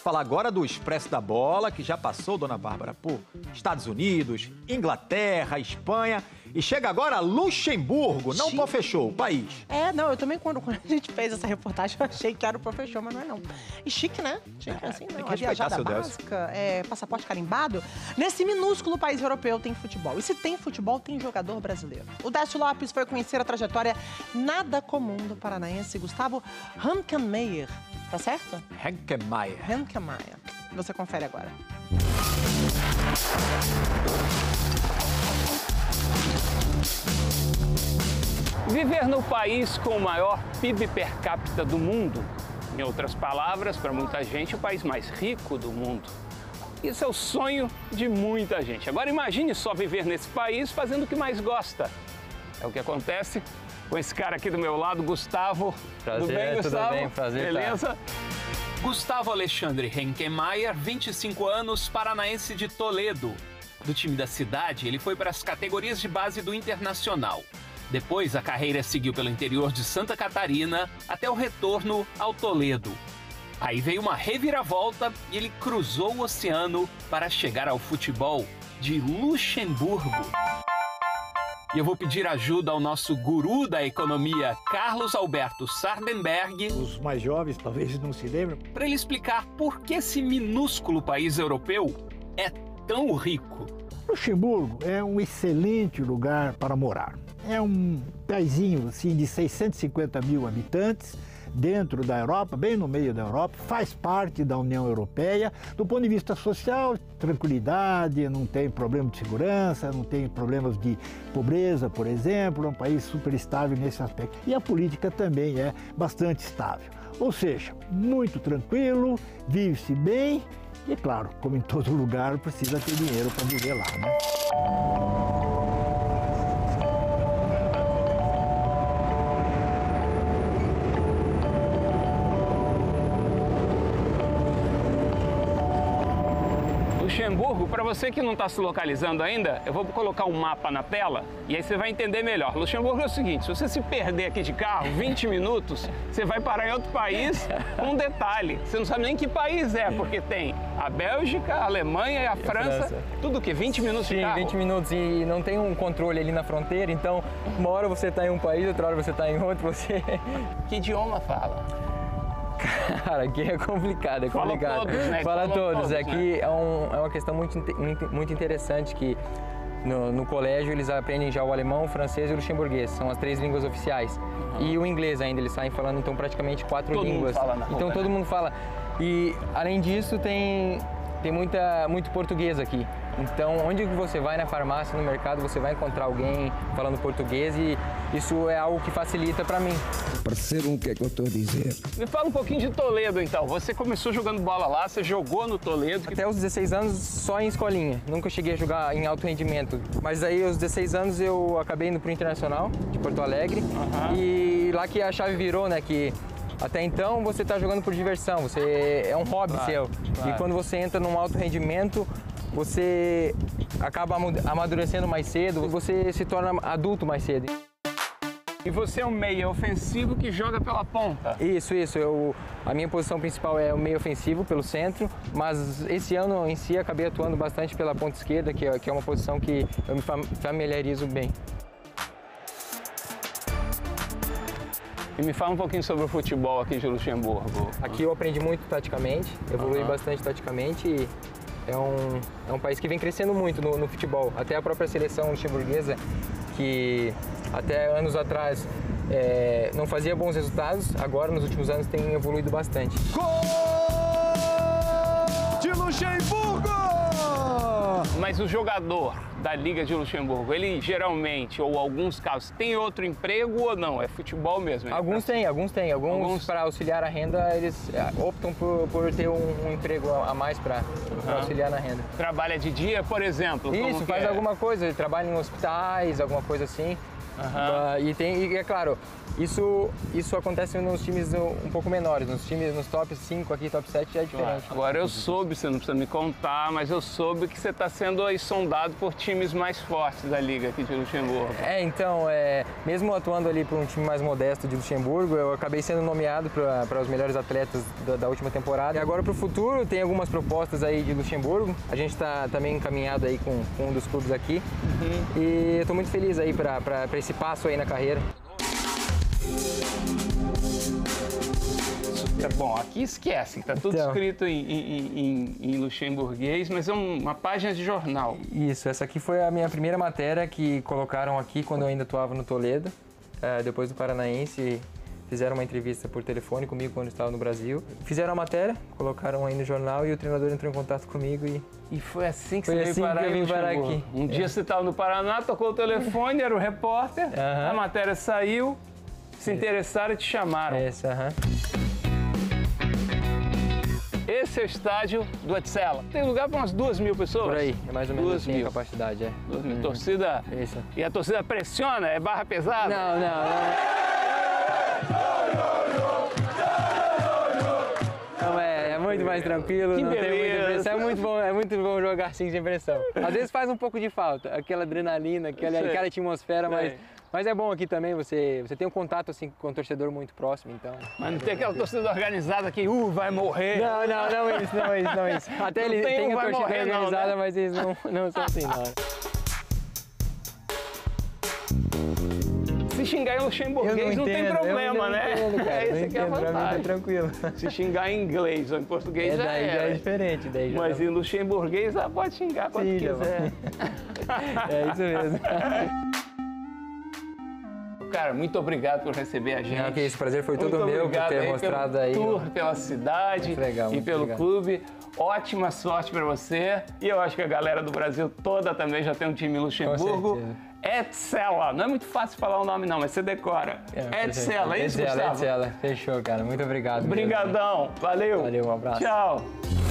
falar agora do Expresso da Bola, que já passou, dona Bárbara, por Estados Unidos, Inglaterra, Espanha e chega agora a Luxemburgo. Não fechou o país. Não, eu também quando a gente fez essa reportagem eu achei que era o Profechou, mas não é não. E chique, né? Chique assim, não. A viajada básica, passaporte carimbado. Nesse minúsculo país europeu tem futebol. E se tem futebol, tem jogador brasileiro. O Décio Lopes foi conhecer a trajetória nada comum do paranaense Gustavo Hankenmayer. Tá certo? Hankenmayer. Você confere agora. Viver no país com o maior PIB per capita do mundo, em outras palavras, para muita gente, o país mais rico do mundo. Isso é o sonho de muita gente. Agora imagine só viver nesse país fazendo o que mais gosta. É o que acontece com esse cara aqui do meu lado, Gustavo. Prazer, tudo bem, Gustavo? Tudo bem, prazer. Beleza? Tá. Gustavo Alexandre Hankenmayer, 25 anos, paranaense de Toledo. Do time da cidade, ele foi para as categorias de base do Internacional. Depois, a carreira seguiu pelo interior de Santa Catarina até o retorno ao Toledo. Aí veio uma reviravolta e ele cruzou o oceano para chegar ao futebol de Luxemburgo. E eu vou pedir ajuda ao nosso guru da economia, Carlos Alberto Sardenberg. Os mais jovens talvez não se lembrem. Para ele explicar por que esse minúsculo país europeu é tão rico. Luxemburgo é um excelente lugar para morar. É um paísinho assim, de 650 mil habitantes, dentro da Europa, bem no meio da Europa, faz parte da União Europeia. Do ponto de vista social, tranquilidade, não tem problema de segurança, não tem problemas de pobreza, por exemplo, é um país super estável nesse aspecto. E a política também é bastante estável. Ou seja, muito tranquilo, vive-se bem e, claro, como em todo lugar, precisa ter dinheiro para viver lá, né? Luxemburgo, para você que não está se localizando ainda, eu vou colocar um mapa na tela e aí você vai entender melhor. Luxemburgo é o seguinte, se você se perder aqui de carro, 20 minutos, você vai parar em outro país. Um detalhe, você não sabe nem que país é, porque tem a Bélgica, a Alemanha e a França. Tudo o quê? 20 minutos de carro? Sim, 20 minutos e não tem um controle ali na fronteira, então uma hora você está em um país, outra hora você está em outro, você... Que idioma fala? Cara, aqui é complicado, é complicado. Fala todos, né? Fala todos. Né? Aqui é uma questão muito interessante que no colégio eles aprendem já o alemão, o francês e o luxemburguês. São as 3 línguas oficiais. E o inglês ainda, eles saem falando então praticamente 4 línguas. Todo mundo fala na rua, então todo mundo fala. E além disso tem muito português aqui. Então, onde você vai na farmácia, no mercado, você vai encontrar alguém falando português e isso é algo que facilita para mim. Percebam o que é que eu estou a dizer. Me fala um pouquinho de Toledo, então. Você começou jogando bola lá, você jogou no Toledo. Até os 16 anos, só em escolinha. Nunca cheguei a jogar em alto rendimento. Mas aí, aos 16 anos, eu acabei indo pro Internacional, de Porto Alegre. E lá que a chave virou, né, que... Até então você está jogando por diversão, é um hobby seu. Claro. E quando você entra num alto rendimento, você acaba amadurecendo mais cedo, você se torna adulto mais cedo. E você é um meia ofensivo que joga pela ponta? Isso. A minha posição principal é o meio ofensivo, pelo centro, mas esse ano em si acabei atuando bastante pela ponta esquerda, que é uma posição que eu me familiarizo bem. E me fala um pouquinho sobre o futebol aqui de Luxemburgo. Aqui eu aprendi muito taticamente, evolui bastante taticamente e é um país que vem crescendo muito no futebol. Até a própria seleção luxemburguesa, que até anos atrás não fazia bons resultados, agora nos últimos anos tem evoluído bastante. Gol de Luxemburgo! Mas o jogador da Liga de Luxemburgo, ele geralmente, ou alguns casos, tem outro emprego ou não? É futebol mesmo? Alguns têm. Alguns para auxiliar a renda, eles optam por ter um emprego a mais para auxiliar na renda. Trabalha de dia, por exemplo? Isso, faz alguma coisa, trabalha em hospitais, alguma coisa assim. E é claro, Isso acontece nos times um pouco menores, nos top 5 aqui, top 7 já é diferente. Agora eu soube, você não precisa me contar, mas eu soube que você está sendo aí sondado por times mais fortes da liga aqui de Luxemburgo. Então, mesmo atuando ali para um time mais modesto de Luxemburgo, eu acabei sendo nomeado para os melhores atletas da última temporada. E agora para o futuro tem algumas propostas aí de Luxemburgo. A gente está também encaminhado aí com um dos clubes aqui. E eu estou muito feliz aí para esse passo aí na carreira. Bom, aqui esquece, tá tudo escrito em luxemburguês, mas é uma página de jornal. Isso, essa aqui foi a minha primeira matéria que colocaram aqui quando eu ainda atuava no Toledo, depois do Paranaense. Fizeram uma entrevista por telefone comigo quando eu estava no Brasil. Fizeram a matéria, colocaram aí no jornal e o treinador entrou em contato comigo E foi assim que você veio parar aqui. Um dia você estava no Paraná, tocou o telefone, era o repórter, a matéria saiu, se interessaram e te chamaram. Esse é o estádio do Etzella. Tem lugar para umas 2.000 pessoas? Por aí, é mais ou menos assim a capacidade. 2.000. Torcida? Isso. E a torcida pressiona? É barra pesada? Não, é muito mais tranquilo, Que não beleza. tem muita pressão. É muito bom jogar assim sem pressão. Às vezes faz um pouco de falta, aquela adrenalina, aquela atmosfera, mas é bom aqui também, você tem um contato assim com o torcedor muito próximo, então... Mas não tem aquela torcida organizada que vai morrer. Não isso. Até ele tem a torcida organizada, mas eles não são assim, não. Se xingar em luxemburguês não tem problema, né? Esse aqui é a vantagem. Tranquilo. Se xingar em inglês ou em português já é diferente. Mas em luxemburguês pode xingar quando quiser. É isso mesmo. Cara, muito obrigado por receber a gente. Esse prazer foi todo meu por ter mostrado aí. Tour pela cidade e pelo clube. Ótima sorte para você. E eu acho que a galera do Brasil toda também já tem um time em Luxemburgo. Etzella. Não é muito fácil falar o nome não, mas você decora. Etzella, é isso, Gustavo? Etzella. Fechou, cara. Muito obrigado. Obrigadão. Valeu. Valeu, um abraço. Tchau.